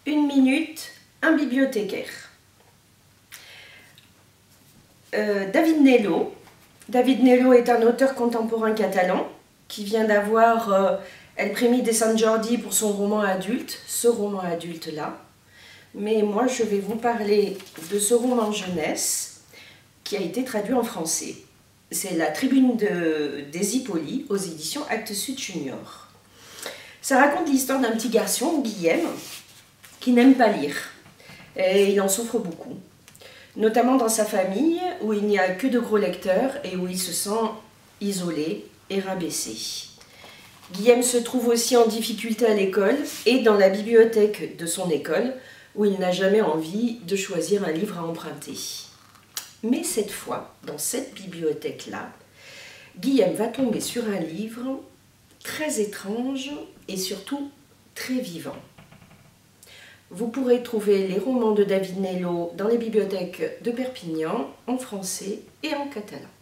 Une minute, un bibliothécaire. David Nello. David Nello est un auteur contemporain catalan qui vient d'avoir El Premi de Sant Jordi pour son roman adulte, ce roman adulte-là. Mais moi, je vais vous parler de ce roman jeunesse qui a été traduit en français. C'est La Tribune des Hippolytes aux éditions Actes Sud Junior. Ça raconte l'histoire d'un petit garçon, Guillaume, qui n'aime pas lire. Et il en souffre beaucoup. Notamment dans sa famille, où il n'y a que de gros lecteurs et où il se sent isolé et rabaissé. Guillaume se trouve aussi en difficulté à l'école et dans la bibliothèque de son école, où il n'a jamais envie de choisir un livre à emprunter. Mais cette fois, dans cette bibliothèque-là, Guillaume va tomber sur un livre très étrange et surtout très vivant. Vous pourrez trouver les romans de David Nello dans les bibliothèques de Perpignan en français et en catalan.